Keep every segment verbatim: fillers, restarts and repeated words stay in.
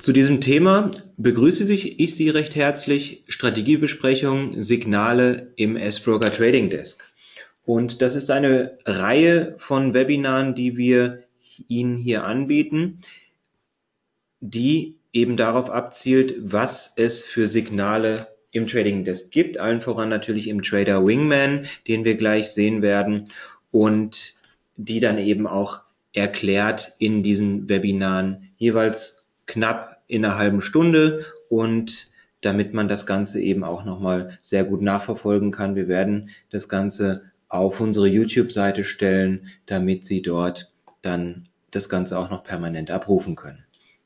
Zu diesem Thema begrüße ich Sie recht herzlich, Strategiebesprechung, Signale im S-Broker Trading Desk. Und das ist eine Reihe von Webinaren, die wir Ihnen hier anbieten, die eben darauf abzielt, was es für Signale im Trading Desk gibt, allen voran natürlich im Trader Wingman, den wir gleich sehen werden, und die dann eben auch erklärt in diesen Webinaren jeweils knapp in einer halben Stunde, und damit man das Ganze eben auch nochmal sehr gut nachverfolgen kann. Wir werden das Ganze auf unsere YouTube-Seite stellen, damit Sie dort dann das Ganze auch noch permanent abrufen können.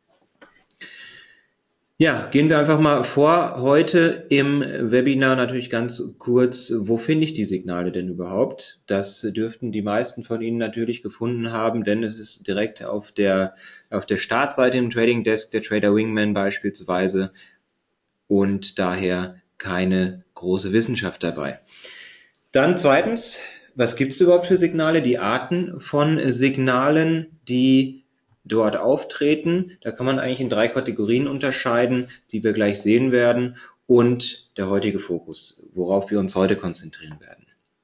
Ja, gehen wir einfach mal vor. Heute im Webinar natürlich ganz kurz, wo finde ich die Signale denn überhaupt? Das dürften die meisten von Ihnen natürlich gefunden haben, denn es ist direkt auf der, auf der Startseite im Trading Desk, der Trader Wingman beispielsweise, und daher keine große Wissenschaft dabei. Dann zweitens, was gibt es überhaupt für Signale? Die Arten von Signalen, die dort auftreten. Da kann man eigentlich in drei Kategorien unterscheiden, die wir gleich sehen werden, und der heutige Fokus, worauf wir uns heute konzentrieren werden.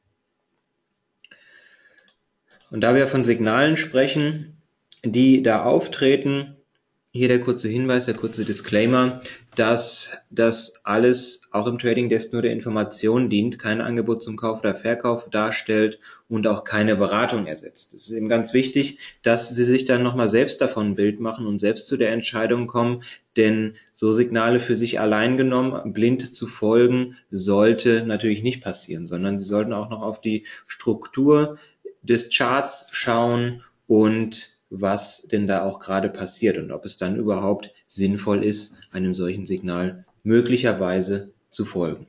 Und da wir von Signalen sprechen, die da auftreten, hier der kurze Hinweis, der kurze Disclaimer, dass das alles auch im Trading Desk nur der Information dient, kein Angebot zum Kauf oder Verkauf darstellt und auch keine Beratung ersetzt. Es ist eben ganz wichtig, dass Sie sich dann nochmal selbst davon ein Bild machen und selbst zu der Entscheidung kommen, denn so Signale für sich allein genommen, blind zu folgen, sollte natürlich nicht passieren, sondern Sie sollten auch noch auf die Struktur des Charts schauen und was denn da auch gerade passiert und ob es dann überhaupt sinnvoll ist, einem solchen Signal möglicherweise zu folgen.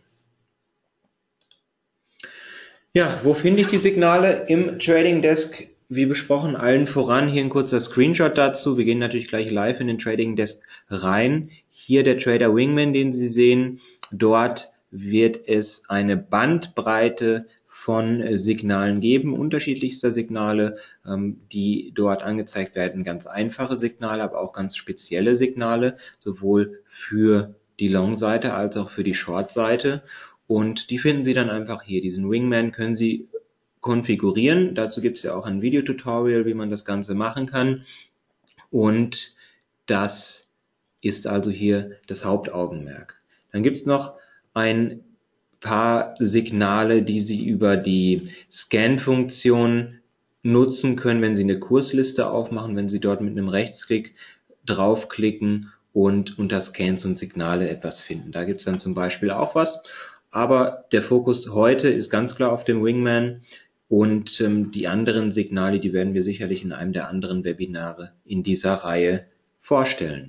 Ja, wo finde ich die Signale im Trading Desk? Wie besprochen, allen voran hier ein kurzer Screenshot dazu. Wir gehen natürlich gleich live in den Trading Desk rein. Hier der Trader Wingman, den Sie sehen. Dort wird es eine Bandbreite von Signalen geben, unterschiedlichster Signale, die dort angezeigt werden, ganz einfache Signale, aber auch ganz spezielle Signale, sowohl für die Long-Seite als auch für die Short-Seite, und die finden Sie dann einfach hier. Diesen Wingman können Sie konfigurieren, dazu gibt es ja auch ein Videotutorial, wie man das Ganze machen kann, und das ist also hier das Hauptaugenmerk. Dann gibt es noch ein paar Signale, die Sie über die Scan-Funktion nutzen können, wenn Sie eine Kursliste aufmachen, wenn Sie dort mit einem Rechtsklick draufklicken und unter Scans und Signale etwas finden. Da gibt es dann zum Beispiel auch was, aber der Fokus heute ist ganz klar auf dem Wingman, und ähm, die anderen Signale, die werden wir sicherlich in einem der anderen Webinare in dieser Reihe vorstellen.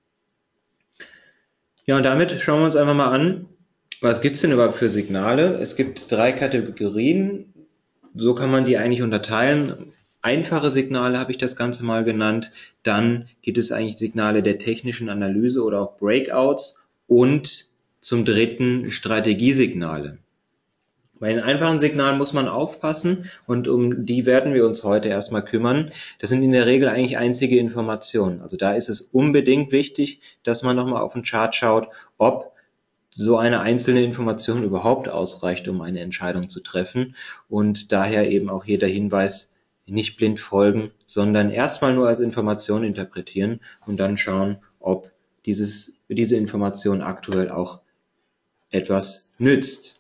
Ja, und damit schauen wir uns einfach mal an, was gibt es denn überhaupt für Signale? Es gibt drei Kategorien, so kann man die eigentlich unterteilen. Einfache Signale habe ich das Ganze mal genannt. Dann gibt es eigentlich Signale der technischen Analyse oder auch Breakouts, und zum dritten Strategiesignale. Bei den einfachen Signalen muss man aufpassen, und um die werden wir uns heute erstmal kümmern. Das sind in der Regel eigentlich einzige Informationen. Also da ist es unbedingt wichtig, dass man nochmal auf den Chart schaut, ob so eine einzelne Information überhaupt ausreicht, um eine Entscheidung zu treffen, und daher eben auch hier der Hinweis, nicht blind folgen, sondern erstmal nur als Information interpretieren und dann schauen, ob dieses, diese Information aktuell auch etwas nützt.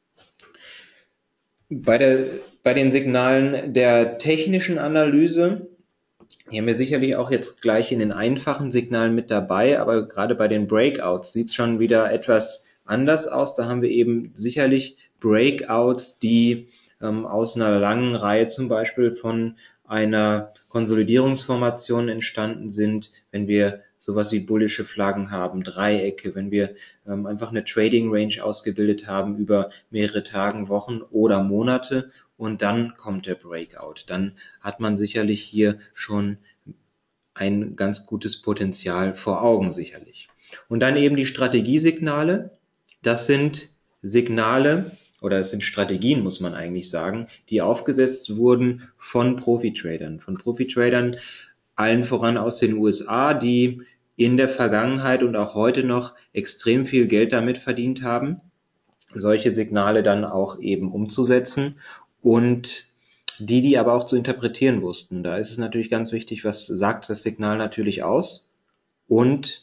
Bei, der, bei den Signalen der technischen Analyse, hier haben wir sicherlich auch jetzt gleich in den einfachen Signalen mit dabei, aber gerade bei den Breakouts sieht es schon wieder etwas anders aus. Da haben wir eben sicherlich Breakouts, die ähm, aus einer langen Reihe zum Beispiel von einer Konsolidierungsformation entstanden sind, wenn wir sowas wie bullische Flaggen haben, Dreiecke, wenn wir ähm, einfach eine Trading Range ausgebildet haben über mehrere Tage, Wochen oder Monate, und dann kommt der Breakout. Dann hat man sicherlich hier schon ein ganz gutes Potenzial vor Augen sicherlich. Und dann eben die Strategiesignale. Das sind Signale, oder es sind Strategien, muss man eigentlich sagen, die aufgesetzt wurden von Profitradern. Von Profitradern allen voran aus den U S A, die in der Vergangenheit und auch heute noch extrem viel Geld damit verdient haben, solche Signale dann auch eben umzusetzen und die, die aber auch zu interpretieren wussten. Da ist es natürlich ganz wichtig, was sagt das Signal natürlich aus und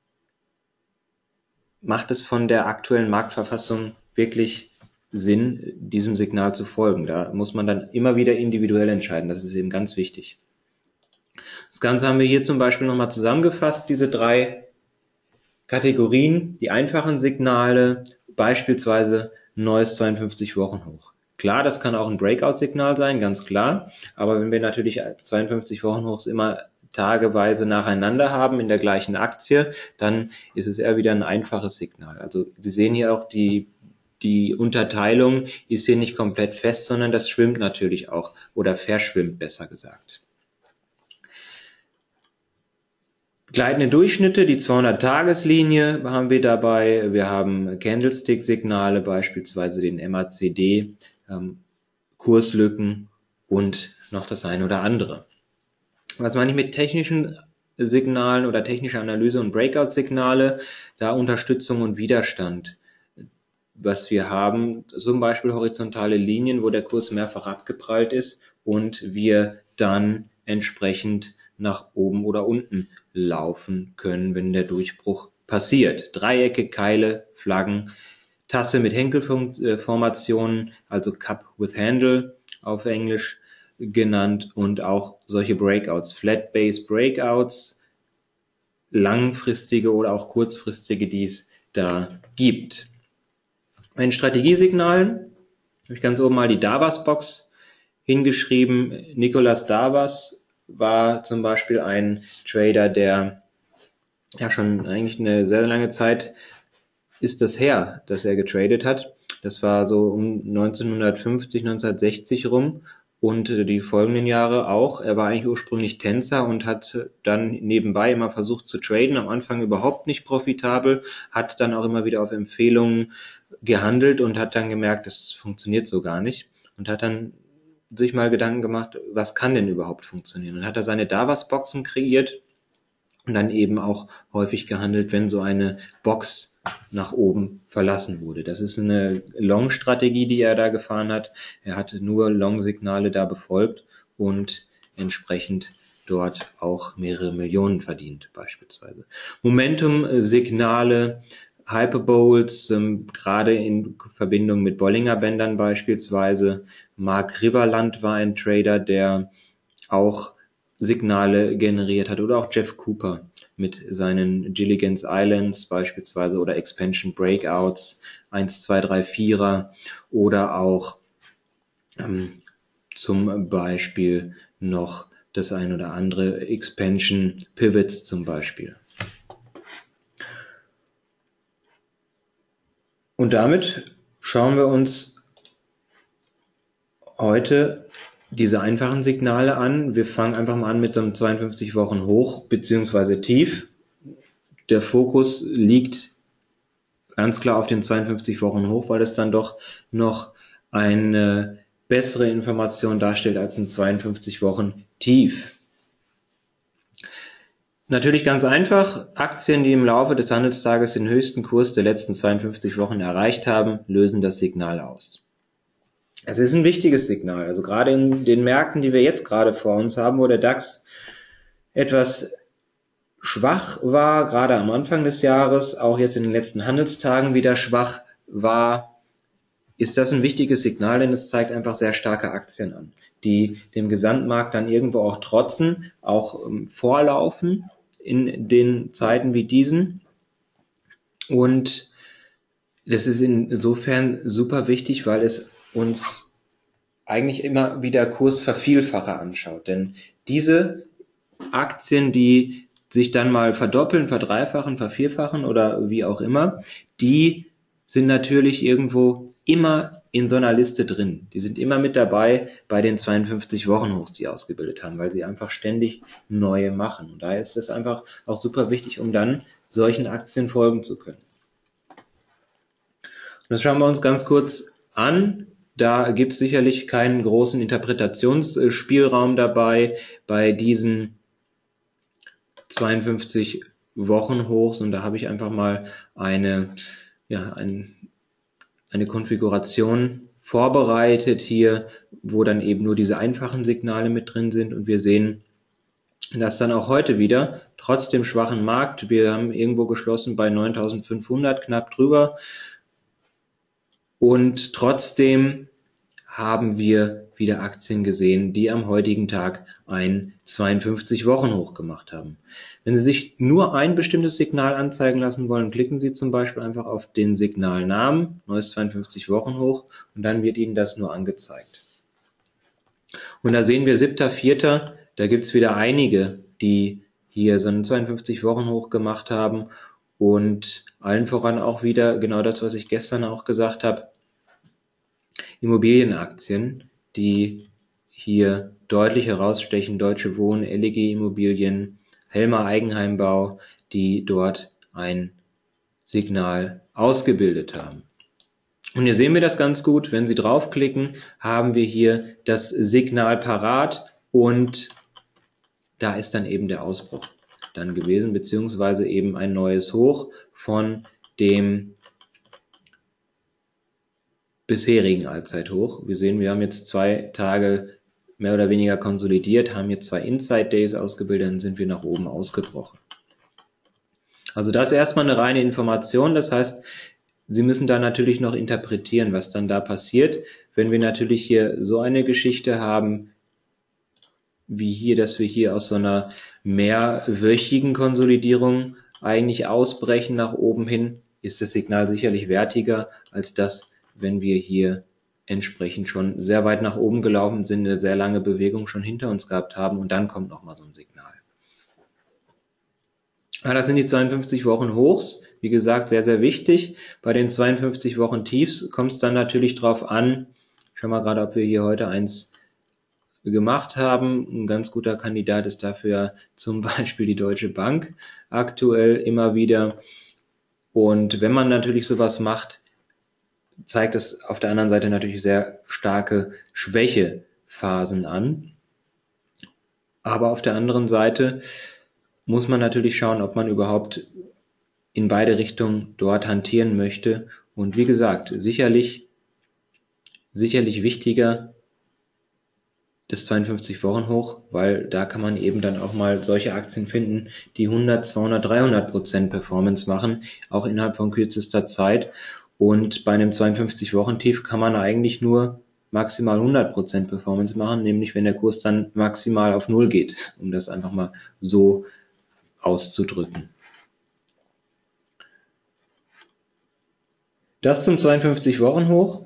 macht es von der aktuellen Marktverfassung wirklich Sinn, diesem Signal zu folgen. Da muss man dann immer wieder individuell entscheiden. Das ist eben ganz wichtig. Das Ganze haben wir hier zum Beispiel nochmal zusammengefasst, diese drei Kategorien, die einfachen Signale, beispielsweise neues zweiundfünfzig Wochen Hoch. Klar, das kann auch ein Breakout-Signal sein, ganz klar, aber wenn wir natürlich zweiundfünfzig Wochen Hochs immer tageweise nacheinander haben in der gleichen Aktie, dann ist es eher wieder ein einfaches Signal. Also Sie sehen hier auch, die, die Unterteilung ist hier nicht komplett fest, sondern das schwimmt natürlich auch oder verschwimmt, besser gesagt. Gleitende Durchschnitte, die zweihundert-Tages-Linie haben wir dabei. Wir haben Candlestick-Signale, beispielsweise den M A C D, ähm, Kurslücken und noch das eine oder andere. Was meine ich mit technischen Signalen oder technischer Analyse und Breakout-Signale? Da Unterstützung und Widerstand. Was wir haben, zum Beispiel horizontale Linien, wo der Kurs mehrfach abgeprallt ist und wir dann entsprechend nach oben oder unten laufen können, wenn der Durchbruch passiert. Dreiecke, Keile, Flaggen, Tasse mit Henkelformationen, also Cup with Handle auf Englisch genannt, und auch solche Breakouts, Flat Base Breakouts, langfristige oder auch kurzfristige, die es da gibt. Bei den Strategiesignalen habe ich ganz oben mal die Davos-Box hingeschrieben. Nicolas Davos war zum Beispiel ein Trader, der ja schon eigentlich eine sehr lange Zeit ist das her, dass er getradet hat. Das war so um neunzehnhundertfünfzig, neunzehnhundertsechzig rum und die folgenden Jahre auch. Er war eigentlich ursprünglich Tänzer und hat dann nebenbei immer versucht zu traden. Am Anfang überhaupt nicht profitabel, hat dann auch immer wieder auf Empfehlungen gehandelt und hat dann gemerkt, das funktioniert so gar nicht, und hat dann sich mal Gedanken gemacht, was kann denn überhaupt funktionieren? Und hat er seine Davos-Boxen kreiert und dann eben auch häufig gehandelt, wenn so eine Box nach oben verlassen wurde. Das ist eine Long-Strategie, die er da gefahren hat. Er hatte nur Long-Signale da befolgt und entsprechend dort auch mehrere Millionen verdient beispielsweise. Momentum-Signale, Hyperboles, ähm, gerade in Verbindung mit Bollinger Bändern beispielsweise. Mark Riverland war ein Trader, der auch Signale generiert hat, oder auch Jeff Cooper mit seinen Gilligan's Islands beispielsweise oder Expansion Breakouts, eins, zwei, drei, vierer oder auch ähm, zum Beispiel noch das ein oder andere Expansion Pivots zum Beispiel. Und damit schauen wir uns heute diese einfachen Signale an. Wir fangen einfach mal an mit so einem zweiundfünfzig Wochen Hoch bzw. Tief. Der Fokus liegt ganz klar auf den zweiundfünfzig Wochen Hoch, weil es dann doch noch eine bessere Information darstellt als ein zweiundfünfzig Wochen Tief. Natürlich ganz einfach, Aktien, die im Laufe des Handelstages den höchsten Kurs der letzten zweiundfünfzig Wochen erreicht haben, lösen das Signal aus. Es ist ein wichtiges Signal, also gerade in den Märkten, die wir jetzt gerade vor uns haben, wo der DAX etwas schwach war, gerade am Anfang des Jahres, auch jetzt in den letzten Handelstagen wieder schwach war, ist das ein wichtiges Signal, denn es zeigt einfach sehr starke Aktien an, die dem Gesamtmarkt dann irgendwo auch trotzen, auch ähm, vorlaufen in den Zeiten wie diesen. Und das ist insofern super wichtig, weil es uns eigentlich immer wieder Kursvervielfacher anschaut. Denn diese Aktien, die sich dann mal verdoppeln, verdreifachen, vervierfachen oder wie auch immer, die sind natürlich irgendwo immer in so einer Liste drin. Die sind immer mit dabei bei den zweiundfünfzig Wochen Hochs, die ausgebildet haben, weil sie einfach ständig neue machen. Und daher ist es einfach auch super wichtig, um dann solchen Aktien folgen zu können. Und das schauen wir uns ganz kurz an. Da gibt es sicherlich keinen großen Interpretationsspielraum dabei bei diesen zweiundfünfzig Wochenhochs, und da habe ich einfach mal eine, ja, ein, eine Konfiguration vorbereitet hier, wo dann eben nur diese einfachen Signale mit drin sind, und wir sehen, dass dann auch heute wieder, trotz dem schwachen Markt, wir haben irgendwo geschlossen bei neuntausendfünfhundert, knapp drüber, und trotzdem haben wir wieder Aktien gesehen, die am heutigen Tag ein zweiundfünfzig-Wochen-Hoch gemacht haben. Wenn Sie sich nur ein bestimmtes Signal anzeigen lassen wollen, klicken Sie zum Beispiel einfach auf den Signalnamen, neues zweiundfünfzig-Wochen-Hoch, und dann wird Ihnen das nur angezeigt. Und da sehen wir siebter vierter, da gibt es wieder einige, die hier so einen zweiundfünfzig-Wochen-Hoch gemacht haben, und allen voran auch wieder genau das, was ich gestern auch gesagt habe, Immobilienaktien, die hier deutlich herausstechen: Deutsche Wohnen, L E G Immobilien, Helmer Eigenheimbau, die dort ein Signal ausgebildet haben. Und hier sehen wir das ganz gut. Wenn Sie draufklicken, haben wir hier das Signal parat, und da ist dann eben der Ausbruch dann gewesen, beziehungsweise eben ein neues Hoch von dem bisherigen Allzeithoch. Wir sehen, wir haben jetzt zwei Tage mehr oder weniger konsolidiert, haben jetzt zwei Inside Days ausgebildet, dann sind wir nach oben ausgebrochen. Also das ist erstmal eine reine Information, das heißt, Sie müssen da natürlich noch interpretieren, was dann da passiert. Wenn wir natürlich hier so eine Geschichte haben, wie hier, dass wir hier aus so einer mehrwöchigen Konsolidierung eigentlich ausbrechen nach oben hin, ist das Signal sicherlich wertiger als das, wenn wir hier entsprechend schon sehr weit nach oben gelaufen sind, eine sehr lange Bewegung schon hinter uns gehabt haben, und dann kommt nochmal so ein Signal. Ah, das sind die zweiundfünfzig Wochen Hochs. Wie gesagt, sehr, sehr wichtig. Bei den zweiundfünfzig Wochen Tiefs kommt es dann natürlich drauf an. Schauen wir gerade, ob wir hier heute eins gemacht haben. Ein ganz guter Kandidat ist dafür zum Beispiel die Deutsche Bank aktuell immer wieder. Und wenn man natürlich sowas macht, zeigt es auf der anderen Seite natürlich sehr starke Schwächephasen an. Aber auf der anderen Seite muss man natürlich schauen, ob man überhaupt in beide Richtungen dort hantieren möchte. Und wie gesagt, sicherlich, sicherlich wichtiger das zweiundfünfzig Wochen Hoch, weil da kann man eben dann auch mal solche Aktien finden, die hundert, zweihundert, dreihundert Prozent Performance machen, auch innerhalb von kürzester Zeit. Und bei einem zweiundfünfzig Wochen Tief kann man eigentlich nur maximal hundert Prozent Performance machen, nämlich wenn der Kurs dann maximal auf Null geht, um das einfach mal so auszudrücken. Das zum zweiundfünfzig Wochen Hoch.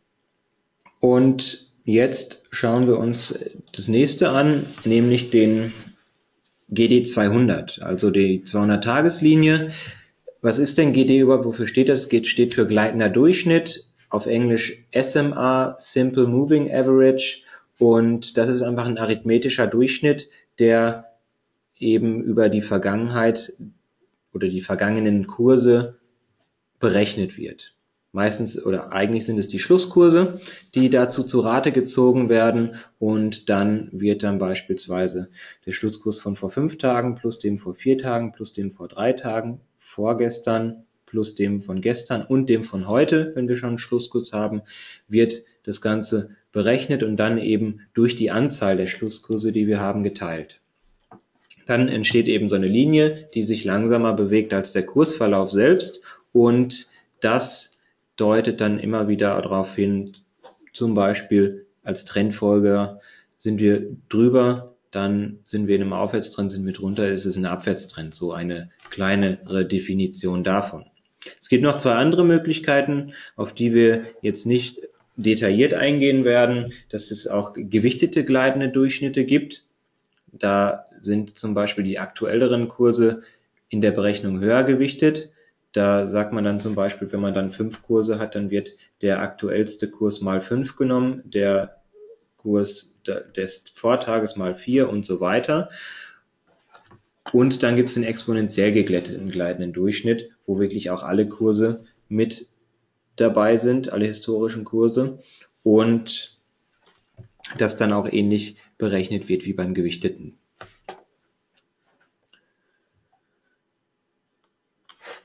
Und jetzt schauen wir uns das nächste an, nämlich den G D zweihundert, also die zweihundert-Tageslinie. Was ist denn G D überhaupt? Wofür steht das? G steht für gleitender Durchschnitt, auf Englisch S M A, Simple Moving Average, und das ist einfach ein arithmetischer Durchschnitt, der eben über die Vergangenheit oder die vergangenen Kurse berechnet wird. Meistens oder eigentlich sind es die Schlusskurse, die dazu zu Rate gezogen werden, und dann wird dann beispielsweise der Schlusskurs von vor fünf Tagen plus dem vor vier Tagen plus dem vor drei Tagen, vorgestern plus dem von gestern und dem von heute, wenn wir schon einen Schlusskurs haben, wird das Ganze berechnet und dann eben durch die Anzahl der Schlusskurse, die wir haben, geteilt. Dann entsteht eben so eine Linie, die sich langsamer bewegt als der Kursverlauf selbst, und das deutet dann immer wieder darauf hin, zum Beispiel als Trendfolger sind wir drüber, dann sind wir in einem Aufwärtstrend, sind wir drunter, ist es ein Abwärtstrend, so eine kleinere Definition davon. Es gibt noch zwei andere Möglichkeiten, auf die wir jetzt nicht detailliert eingehen werden, dass es auch gewichtete gleitende Durchschnitte gibt. Da sind zum Beispiel die aktuelleren Kurse in der Berechnung höher gewichtet. Da sagt man dann zum Beispiel, wenn man dann fünf Kurse hat, dann wird der aktuellste Kurs mal fünf genommen, der Kurs des Vortages mal vier und so weiter. Und dann gibt es den exponentiell geglätteten gleitenden Durchschnitt, wo wirklich auch alle Kurse mit dabei sind, alle historischen Kurse, und das dann auch ähnlich berechnet wird wie beim gewichteten.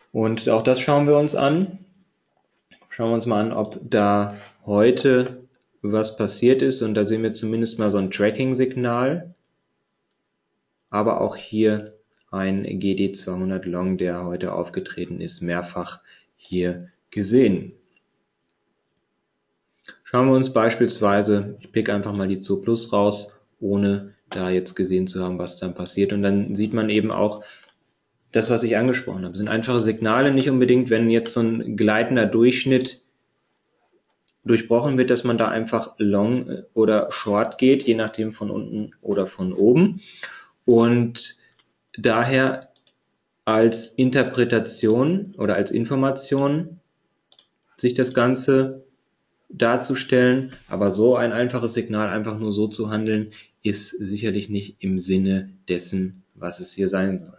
Und auch das schauen wir uns an. Schauen wir uns mal an, ob da heute was passiert ist. Und da sehen wir zumindest mal so ein Tracking-Signal. Aber auch hier ein G D zweihundert Long, der heute aufgetreten ist, mehrfach hier gesehen. Schauen wir uns beispielsweise, ich pick einfach mal die Zooplus raus, ohne da jetzt gesehen zu haben, was dann passiert. Und dann sieht man eben auch das, was ich angesprochen habe. Das sind einfache Signale, nicht unbedingt, wenn jetzt so ein gleitender Durchschnitt durchbrochen wird, dass man da einfach long oder short geht, je nachdem von unten oder von oben. Und daher als Interpretation oder als Information sich das Ganze darzustellen, aber so ein einfaches Signal einfach nur so zu handeln, ist sicherlich nicht im Sinne dessen, was es hier sein soll.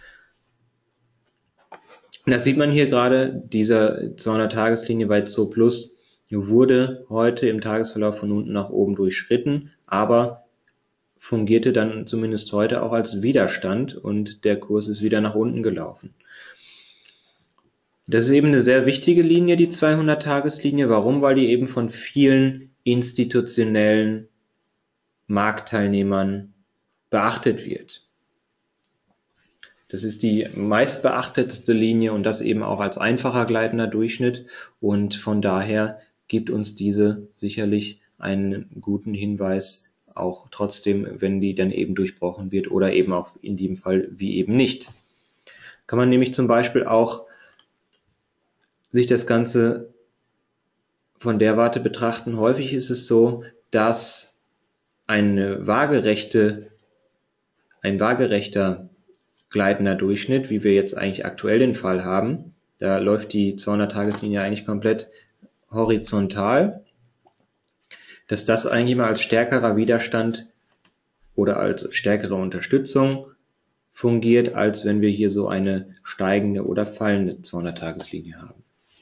Und das sieht man hier gerade, dieser zweihundert-Tageslinie bei Zooplus wurde heute im Tagesverlauf von unten nach oben durchschritten, aber fungierte dann zumindest heute auch als Widerstand und der Kurs ist wieder nach unten gelaufen. Das ist eben eine sehr wichtige Linie, die zweihundert-Tageslinie. Warum? Weil die eben von vielen institutionellen Marktteilnehmern beachtet wird. Das ist die meistbeachtetste Linie und das eben auch als einfacher gleitender Durchschnitt und von daher gibt uns diese sicherlich einen guten Hinweis, auch trotzdem, wenn die dann eben durchbrochen wird oder eben auch in dem Fall wie eben nicht. Kann man nämlich zum Beispiel auch sich das Ganze von der Warte betrachten. Häufig ist es so, dass eine waagerechte, ein waagerechter gleitender Durchschnitt, wie wir jetzt eigentlich aktuell den Fall haben, da läuft die zweihundert-Tageslinie eigentlich komplett horizontal, dass das eigentlich mal als stärkerer Widerstand oder als stärkere Unterstützung fungiert, als wenn wir hier so eine steigende oder fallende zweihundert-Tageslinie haben.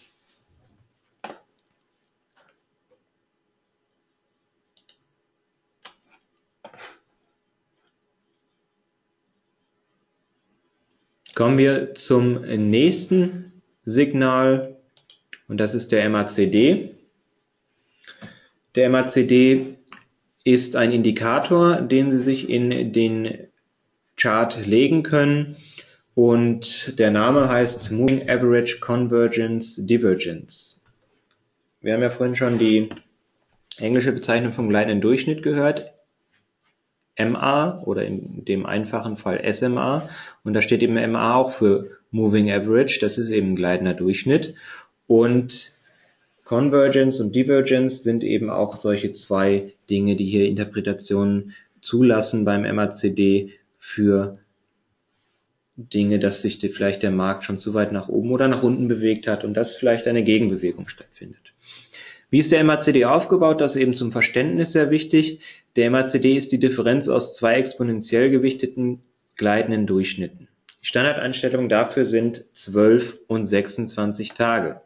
Kommen wir zum nächsten Signal und das ist der M A C D. Der M A C D ist ein Indikator, den Sie sich in den Chart legen können und der Name heißt Moving Average Convergence Divergence. Wir haben ja vorhin schon die englische Bezeichnung vom gleitenden Durchschnitt gehört, M A oder in dem einfachen Fall S M A und da steht eben M A auch für Moving Average, das ist eben ein gleitender Durchschnitt und Convergence und Divergence sind eben auch solche zwei Dinge, die hier Interpretationen zulassen beim M A C D für Dinge, dass sich vielleicht der Markt schon zu weit nach oben oder nach unten bewegt hat und dass vielleicht eine Gegenbewegung stattfindet. Wie ist der M A C D aufgebaut? Das ist eben zum Verständnis sehr wichtig. Der M A C D ist die Differenz aus zwei exponentiell gewichteten gleitenden Durchschnitten. Die Standardeinstellungen dafür sind zwölf und sechsundzwanzig Tage.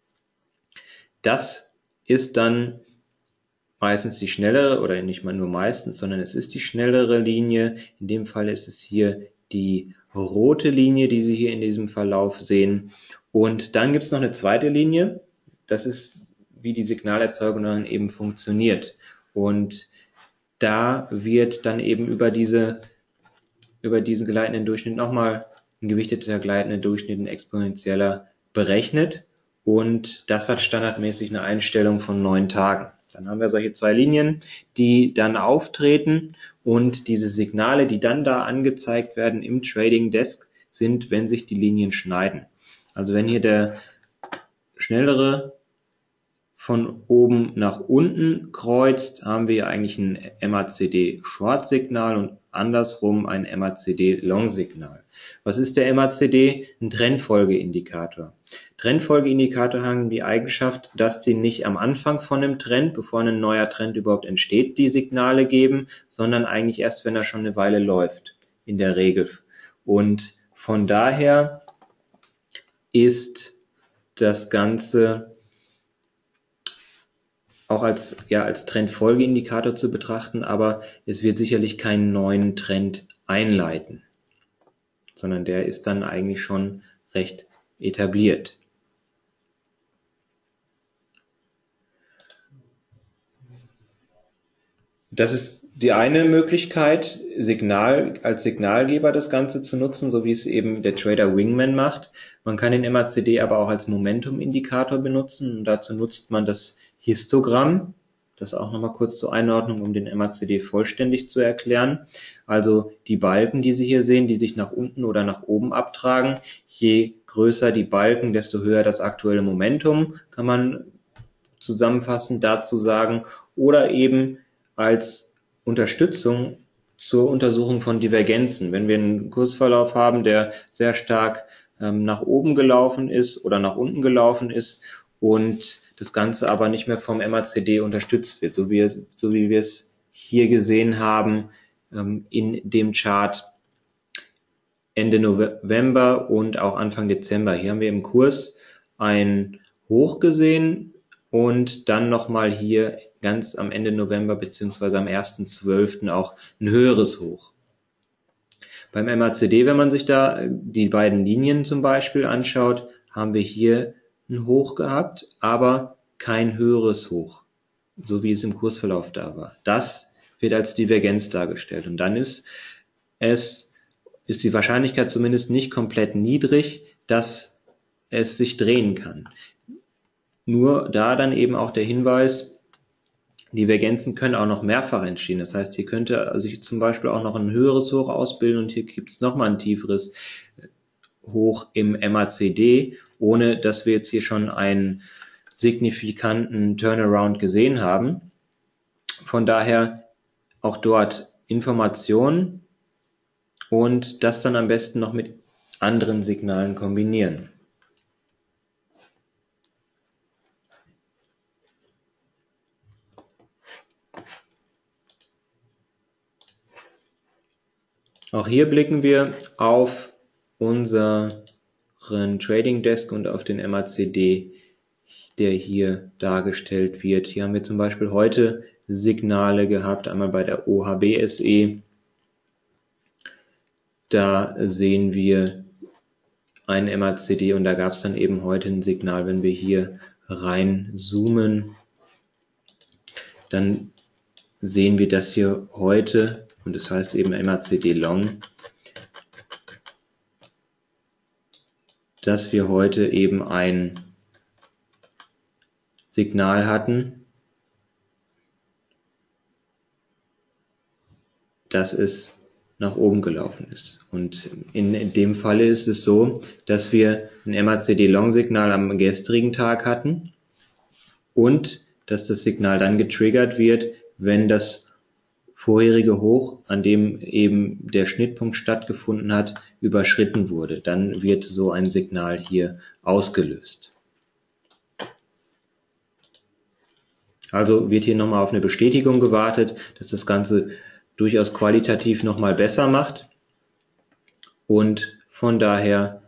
Das ist dann meistens die schnellere, oder nicht mal nur meistens, sondern es ist die schnellere Linie. In dem Fall ist es hier die rote Linie, die Sie hier in diesem Verlauf sehen. Und dann gibt es noch eine zweite Linie. Das ist, wie die Signalerzeugung dann eben funktioniert. Und da wird dann eben über diese, über diesen gleitenden Durchschnitt nochmal ein gewichteter gleitender Durchschnitt, ein exponentieller berechnet. Und das hat standardmäßig eine Einstellung von neun Tagen. Dann haben wir solche zwei Linien, die dann auftreten und diese Signale, die dann da angezeigt werden im Trading Desk, sind, wenn sich die Linien schneiden. Also wenn hier der schnellere von oben nach unten kreuzt, haben wir eigentlich ein M A C D Short Signal und andersrum ein M A C D Long Signal. Was ist der M A C D? Ein Trendfolgeindikator. Trendfolgeindikator haben die Eigenschaft, dass sie nicht am Anfang von einem Trend, bevor ein neuer Trend überhaupt entsteht, die Signale geben, sondern eigentlich erst, wenn er schon eine Weile läuft, in der Regel. Und von daher ist das Ganze auch als, ja, als Trendfolgeindikator zu betrachten, aber es wird sicherlich keinen neuen Trend einleiten, sondern der ist dann eigentlich schon recht etabliert. Das ist die eine Möglichkeit, Signal, als Signalgeber das Ganze zu nutzen, so wie es eben der Trader Wingman macht. Man kann den M A C D aber auch als Momentum-Indikator benutzen und dazu nutzt man das Histogramm. Das auch nochmal kurz zur Einordnung, um den M A C D vollständig zu erklären. Also die Balken, die Sie hier sehen, die sich nach unten oder nach oben abtragen. Je größer die Balken, desto höher das aktuelle Momentum, kann man zusammenfassend dazu sagen. Oder eben als Unterstützung zur Untersuchung von Divergenzen. Wenn wir einen Kursverlauf haben, der sehr stark ähm, nach oben gelaufen ist oder nach unten gelaufen ist und das Ganze aber nicht mehr vom M A C D unterstützt wird, so wie, so wie wir es hier gesehen haben ähm, in dem Chart Ende November und auch Anfang Dezember. Hier haben wir im Kurs ein Hoch gesehen und dann nochmal hier ganz am Ende November beziehungsweise am ersten zwölften auch ein höheres Hoch. Beim M A C D, wenn man sich da die beiden Linien zum Beispiel anschaut, haben wir hier ein Hoch gehabt, aber kein höheres Hoch, so wie es im Kursverlauf da war. Das wird als Divergenz dargestellt und dann ist es, ist die Wahrscheinlichkeit zumindest nicht komplett niedrig, dass es sich drehen kann. Nur da dann eben auch der Hinweis, Divergenzen können auch noch mehrfach entstehen. Das heißt, hier könnte sich zum Beispiel auch noch ein höheres Hoch ausbilden und hier gibt es nochmal ein tieferes Hoch im M A C D, ohne dass wir jetzt hier schon einen signifikanten Turnaround gesehen haben. Von daher auch dort Informationen und das dann am besten noch mit anderen Signalen kombinieren. Auch hier blicken wir auf unseren Trading Desk und auf den M A C D, der hier dargestellt wird. Hier haben wir zum Beispiel heute Signale gehabt, einmal bei der O H B S E. Da sehen wir ein M A C D und da gab es dann eben heute ein Signal. Wenn wir hier rein zoomen, dann sehen wir das hier heute, und das heißt eben M A C D Long, dass wir heute eben ein Signal hatten, dass es nach oben gelaufen ist. Und in, in dem Falle ist es so, dass wir ein M A C D Long Signal am gestrigen Tag hatten und dass das Signal dann getriggert wird, wenn das vorherige Hoch, an dem eben der Schnittpunkt stattgefunden hat, überschritten wurde. Dann wird so ein Signal hier ausgelöst. Also wird hier nochmal auf eine Bestätigung gewartet, dass das Ganze durchaus qualitativ nochmal besser macht und von daher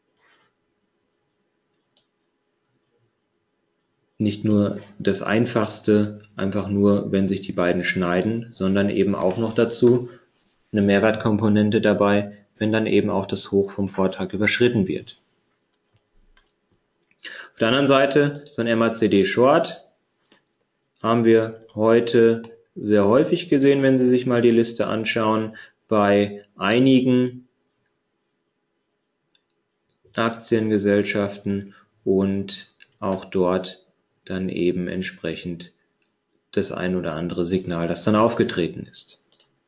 nicht nur das Einfachste, einfach nur, wenn sich die beiden schneiden, sondern eben auch noch dazu eine Mehrwertkomponente dabei, wenn dann eben auch das Hoch vom Vortag überschritten wird. Auf der anderen Seite, so ein M A C D Short haben wir heute sehr häufig gesehen, wenn Sie sich mal die Liste anschauen, bei einigen Aktiengesellschaften und auch dort dann eben entsprechend das ein oder andere Signal, das dann aufgetreten ist.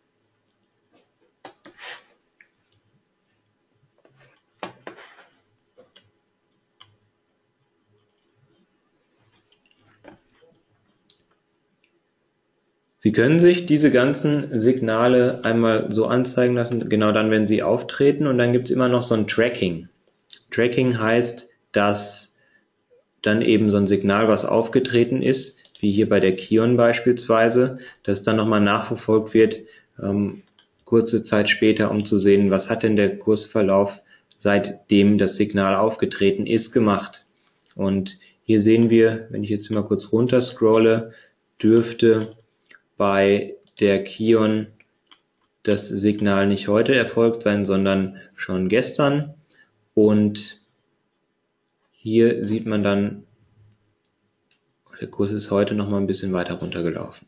Sie können sich diese ganzen Signale einmal so anzeigen lassen, genau dann, wenn sie auftreten, und dann gibt es immer noch so ein Tracking. Tracking heißt, dass dann eben so ein Signal, was aufgetreten ist, wie hier bei der Kion beispielsweise, dass dann nochmal nachverfolgt wird, ähm, kurze Zeit später, um zu sehen, was hat denn der Kursverlauf, seitdem das Signal aufgetreten ist, gemacht. Und hier sehen wir, wenn ich jetzt mal kurz runter scrolle, dürfte bei der Kion das Signal nicht heute erfolgt sein, sondern schon gestern. Und Hier sieht man dann, der Kurs ist heute noch mal ein bisschen weiter runtergelaufen.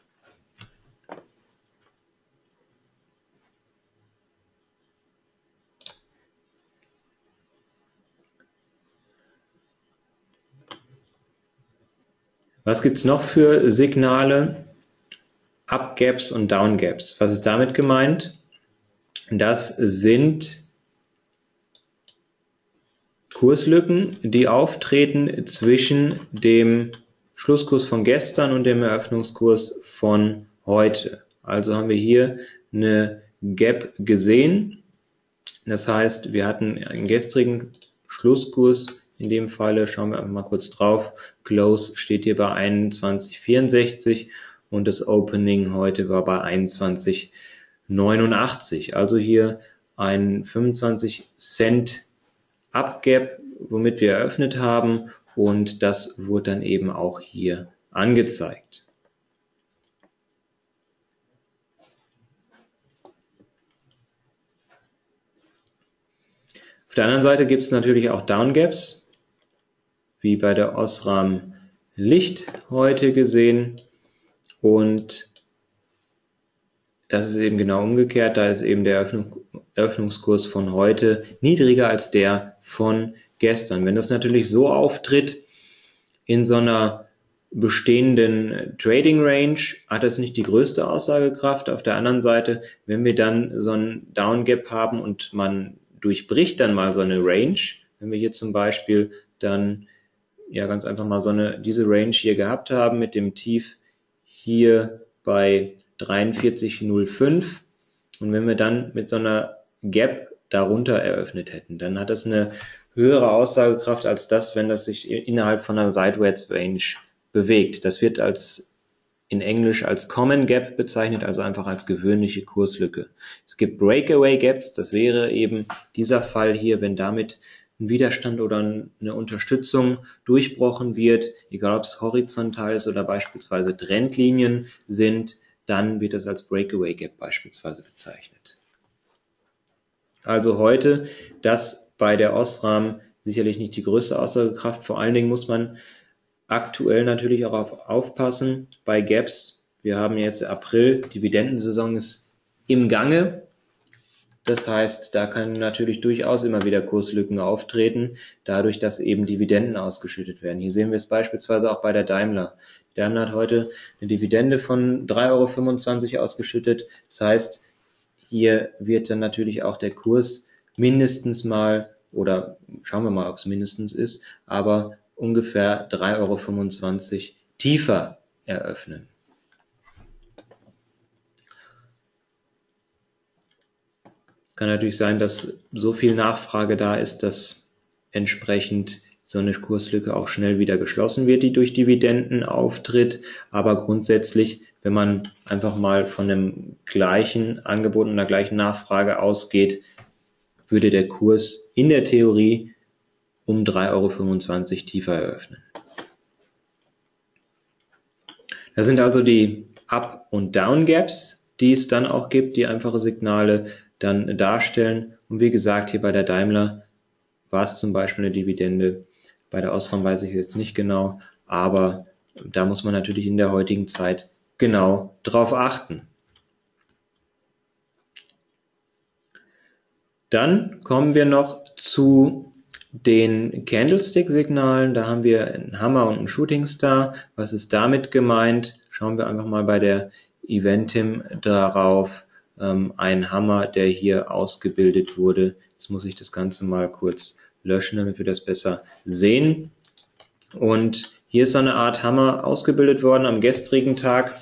Was gibt es noch für Signale? Up Gaps und Down Gaps. Was ist damit gemeint? Das sind Kurslücken, die auftreten zwischen dem Schlusskurs von gestern und dem Eröffnungskurs von heute. Also haben wir hier eine Gap gesehen. Das heißt, wir hatten einen gestrigen Schlusskurs. In dem Falle schauen wir einfach mal kurz drauf. Close steht hier bei einundzwanzig Komma vierundsechzig und das Opening heute war bei einundzwanzig Komma neunundachtzig. Also hier ein fünfundzwanzig Cent Up-Gap, womit wir eröffnet haben, und das wurde dann eben auch hier angezeigt. Auf der anderen Seite gibt es natürlich auch Down-Gaps, wie bei der Osram Licht heute gesehen, und das ist eben genau umgekehrt, da ist eben der Eröffnung, Eröffnungskurs von heute niedriger als der von gestern. Wenn das natürlich so auftritt in so einer bestehenden Trading Range, hat das nicht die größte Aussagekraft. Auf der anderen Seite, wenn wir dann so ein Down Gap haben und man durchbricht dann mal so eine Range, wenn wir hier zum Beispiel dann ja ganz einfach mal so eine diese Range hier gehabt haben mit dem Tief hier bei dreiundvierzig Komma null fünf, und wenn wir dann mit so einer Gap darunter eröffnet hätten, dann hat das eine höhere Aussagekraft als das, wenn das sich innerhalb von einer Sideways Range bewegt. Das wird als in Englisch als Common Gap bezeichnet, also einfach als gewöhnliche Kurslücke. Es gibt Breakaway Gaps, das wäre eben dieser Fall hier, wenn damit ein Widerstand oder eine Unterstützung durchbrochen wird, egal ob es horizontal ist oder beispielsweise Trendlinien sind, dann wird das als Breakaway Gap beispielsweise bezeichnet. Also heute, das bei der Osram sicherlich nicht die größte Aussagekraft. Vor allen Dingen muss man aktuell natürlich auch auf, aufpassen bei Gaps. Wir haben jetzt April, Dividendensaison ist im Gange. Das heißt, da kann natürlich durchaus immer wieder Kurslücken auftreten, dadurch, dass eben Dividenden ausgeschüttet werden. Hier sehen wir es beispielsweise auch bei der Daimler. Die Daimler hat heute eine Dividende von drei Euro fünfundzwanzig ausgeschüttet. Das heißt, hier wird dann natürlich auch der Kurs mindestens mal, oder schauen wir mal, ob es mindestens ist, aber ungefähr drei Euro fünfundzwanzig tiefer eröffnen. Kann natürlich sein, dass so viel Nachfrage da ist, dass entsprechend so eine Kurslücke auch schnell wieder geschlossen wird, die durch Dividenden auftritt. Aber grundsätzlich, wenn man einfach mal von dem gleichen Angebot und der gleichen Nachfrage ausgeht, würde der Kurs in der Theorie um drei Euro fünfundzwanzig tiefer eröffnen. Das sind also die Up- und Down-Gaps, die es dann auch gibt, die einfache Signale dann darstellen. Und wie gesagt, hier bei der Daimler war es zum Beispiel eine Dividende. Bei der Osram weiß ich jetzt nicht genau, aber da muss man natürlich in der heutigen Zeit genau drauf achten. Dann kommen wir noch zu den Candlestick-Signalen. Da haben wir einen Hammer und einen Shooting Star. Was ist damit gemeint? Schauen wir einfach mal bei der Eventim darauf. Ein Hammer, der hier ausgebildet wurde. Jetzt muss ich das Ganze mal kurz löschen, damit wir das besser sehen. Und hier ist so eine Art Hammer ausgebildet worden am gestrigen Tag.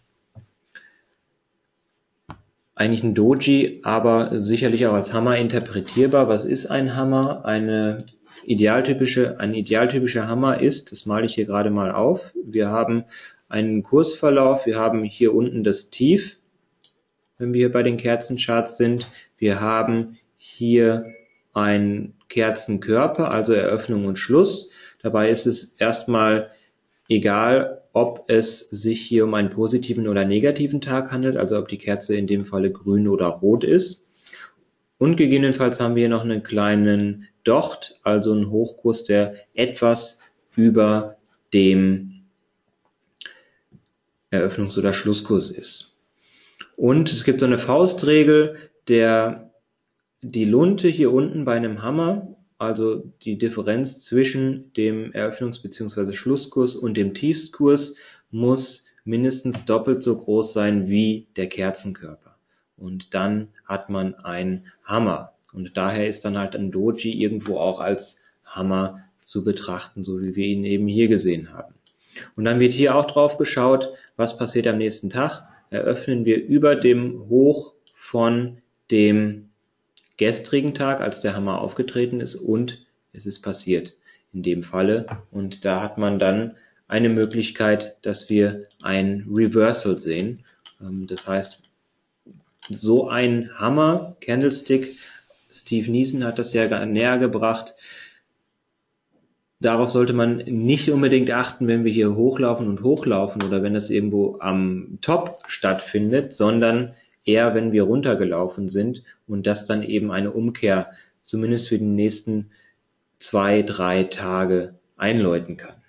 Eigentlich ein Doji, aber sicherlich auch als Hammer interpretierbar. Was ist ein Hammer? Eine idealtypische, ein idealtypischer Hammer ist, das male ich hier gerade mal auf, wir haben einen Kursverlauf, wir haben hier unten das Tief, wenn wir hier bei den Kerzencharts sind. Wir haben hier einen Kerzenkörper, also Eröffnung und Schluss. Dabei ist es erstmal egal, ob es sich hier um einen positiven oder negativen Tag handelt, also ob die Kerze in dem Falle grün oder rot ist. Und gegebenenfalls haben wir hier noch einen kleinen Docht, also einen Hochkurs, der etwas über dem Eröffnungs- oder Schlusskurs ist. Und es gibt so eine Faustregel, der die Lunte hier unten bei einem Hammer, also die Differenz zwischen dem Eröffnungs- bzw. Schlusskurs und dem Tiefstkurs, muss mindestens doppelt so groß sein wie der Kerzenkörper. Und dann hat man einen Hammer. Und daher ist dann halt ein Doji irgendwo auch als Hammer zu betrachten, so wie wir ihn eben hier gesehen haben. Und dann wird hier auch drauf geschaut, was passiert am nächsten Tag. Eröffnen wir über dem Hoch von dem gestrigen Tag, als der Hammer aufgetreten ist, und es ist passiert in dem Falle. Und da hat man dann eine Möglichkeit, dass wir ein Reversal sehen. Das heißt, so ein Hammer, Candlestick, Steve Nissen hat das ja näher gebracht. Darauf sollte man nicht unbedingt achten, wenn wir hier hochlaufen und hochlaufen oder wenn das irgendwo am Top stattfindet, sondern eher, wenn wir runtergelaufen sind und das dann eben eine Umkehr zumindest für die nächsten zwei, drei Tage einläuten kann.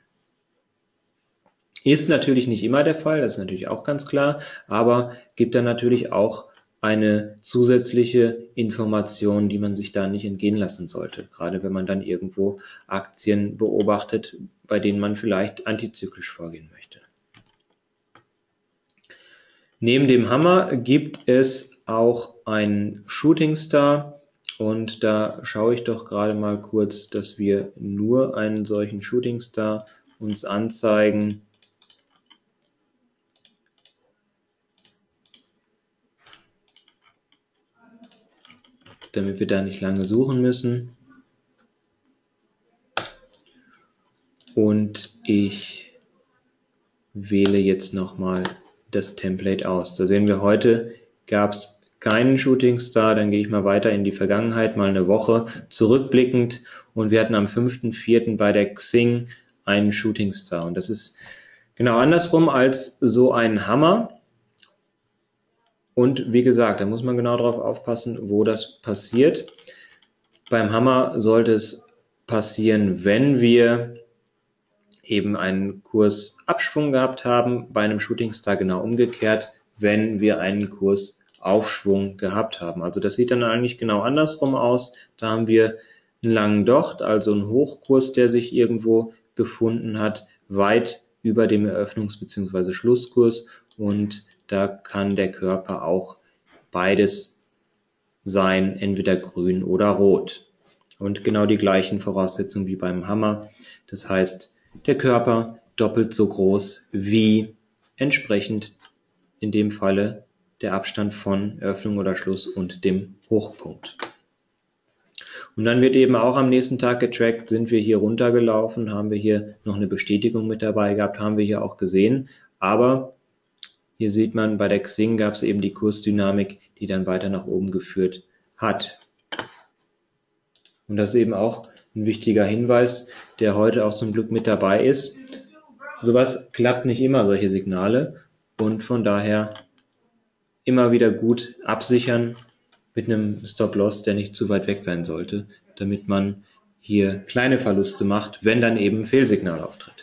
Ist natürlich nicht immer der Fall, das ist natürlich auch ganz klar, aber gibt dann natürlich auch eine zusätzliche Information, die man sich da nicht entgehen lassen sollte, gerade wenn man dann irgendwo Aktien beobachtet, bei denen man vielleicht antizyklisch vorgehen möchte. Neben dem Hammer gibt es auch einen Shooting Star und da schaue ich doch gerade mal kurz, dass wir nur einen solchen Shooting Star uns anzeigen. Damit wir da nicht lange suchen müssen. Und ich wähle jetzt nochmal das Template aus. Da sehen wir, heute gab es keinen Shooting Star, dann gehe ich mal weiter in die Vergangenheit, mal eine Woche zurückblickend, und wir hatten am fünften vierten bei der Xing einen Shooting Star. Und das ist genau andersrum als so ein Hammer. Und wie gesagt, da muss man genau darauf aufpassen, wo das passiert. Beim Hammer sollte es passieren, wenn wir eben einen Kursabschwung gehabt haben, bei einem Shooting Star genau umgekehrt, wenn wir einen Kursaufschwung gehabt haben. Also das sieht dann eigentlich genau andersrum aus. Da haben wir einen langen Docht, also einen Hochkurs, der sich irgendwo befunden hat, weit über dem Eröffnungs- bzw. Schlusskurs, und da kann der Körper auch beides sein, entweder grün oder rot. Und genau die gleichen Voraussetzungen wie beim Hammer. Das heißt, der Körper doppelt so groß wie entsprechend in dem Falle der Abstand von Eröffnung oder Schluss und dem Hochpunkt. Und dann wird eben auch am nächsten Tag getrackt, sind wir hier runtergelaufen, haben wir hier noch eine Bestätigung mit dabei gehabt, haben wir hier auch gesehen. Aber hier sieht man, bei der Xing gab es eben die Kursdynamik, die dann weiter nach oben geführt hat. Und das ist eben auch ein wichtiger Hinweis, der heute auch zum Glück mit dabei ist. Sowas klappt nicht immer, solche Signale, und von daher immer wieder gut absichern mit einem Stop-Loss, der nicht zu weit weg sein sollte, damit man hier kleine Verluste macht, wenn dann eben ein Fehlsignal auftritt.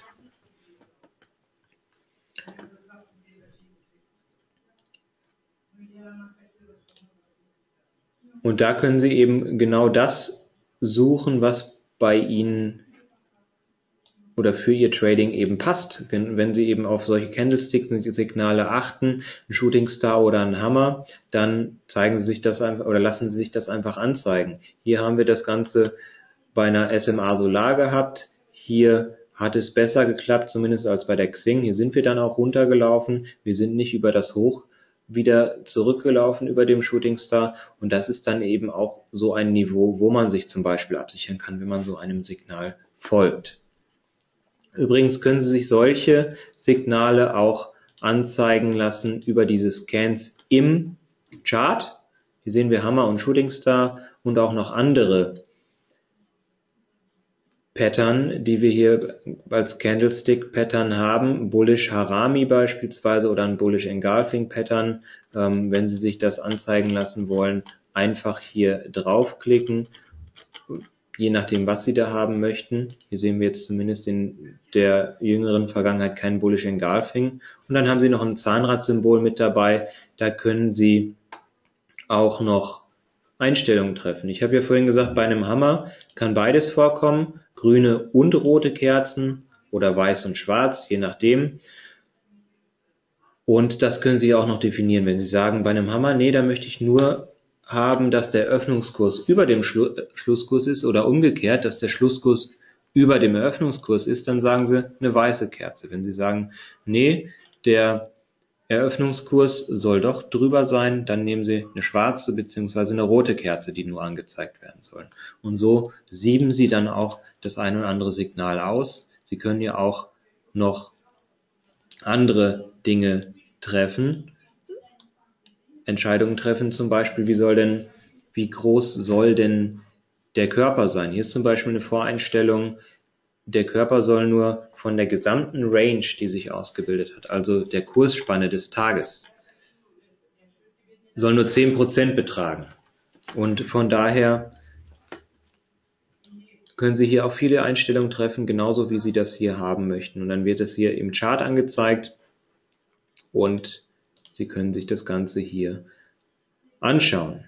Und da können Sie eben genau das suchen, was bei Ihnen oder für Ihr Trading eben passt. Wenn, wenn Sie eben auf solche Candlestick-Signale achten, ein Shooting Star oder ein Hammer, dann zeigen Sie sich das einfach oder lassen Sie sich das einfach anzeigen. Hier haben wir das Ganze bei einer S M A Solar gehabt. Hier hat es besser geklappt, zumindest als bei der Xing. Hier sind wir dann auch runtergelaufen. Wir sind nicht über das Hoch wieder zurückgelaufen über dem Shooting Star, und das ist dann eben auch so ein Niveau, wo man sich zum Beispiel absichern kann, wenn man so einem Signal folgt. Übrigens können Sie sich solche Signale auch anzeigen lassen über diese Scans im Chart. Hier sehen wir Hammer und Shooting Star und auch noch andere Pattern, die wir hier als Candlestick Pattern haben, Bullish Harami beispielsweise oder ein Bullish Engulfing Pattern. Ähm, wenn Sie sich das anzeigen lassen wollen, einfach hier draufklicken, je nachdem, was Sie da haben möchten. Hier sehen wir jetzt zumindest in der jüngeren Vergangenheit kein Bullish Engulfing. Und dann haben Sie noch ein Zahnradsymbol mit dabei. Da können Sie auch noch Einstellungen treffen. Ich habe ja vorhin gesagt, bei einem Hammer kann beides vorkommen, grüne und rote Kerzen oder weiß und schwarz, je nachdem. Und das können Sie auch noch definieren, wenn Sie sagen, bei einem Hammer, nee, da möchte ich nur haben, dass der Eröffnungskurs über dem Schlu Schlusskurs ist oder umgekehrt, dass der Schlusskurs über dem Eröffnungskurs ist, dann sagen Sie eine weiße Kerze. Wenn Sie sagen, nee, der Eröffnungskurs soll doch drüber sein, dann nehmen Sie eine schwarze bzw. eine rote Kerze, die nur angezeigt werden sollen. Und so sieben Sie dann auch das ein oder andere Signal aus. Sie können ja auch noch andere Dinge treffen, Entscheidungen treffen, zum Beispiel, wie soll denn, wie groß soll denn der Körper sein? Hier ist zum Beispiel eine Voreinstellung, der Körper soll nur von der gesamten Range, die sich ausgebildet hat, also der Kursspanne des Tages, soll nur zehn Prozent betragen. Und von daher können Sie hier auch viele Einstellungen treffen, genauso wie Sie das hier haben möchten. Und dann wird es hier im Chart angezeigt und Sie können sich das Ganze hier anschauen.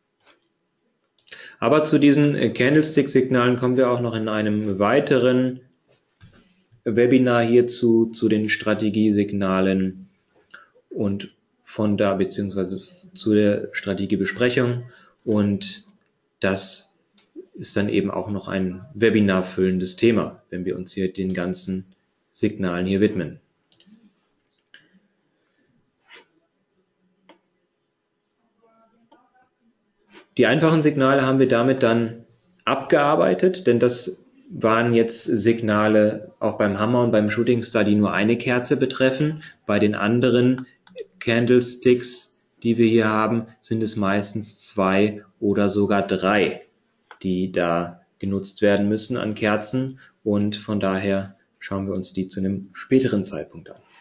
Aber zu diesen Candlestick-Signalen kommen wir auch noch in einem weiteren Webinar hierzu, zu den Strategiesignalen und von da beziehungsweise zu der Strategiebesprechung. Und das ist dann eben auch noch ein Webinar füllendes Thema, wenn wir uns hier den ganzen Signalen hier widmen. Die einfachen Signale haben wir damit dann abgearbeitet, denn das waren jetzt Signale auch beim Hammer und beim Shooting Star, die nur eine Kerze betreffen. Bei den anderen Candlesticks, die wir hier haben, sind es meistens zwei oder sogar drei, die da genutzt werden müssen an Kerzen, und von daher schauen wir uns die zu einem späteren Zeitpunkt an.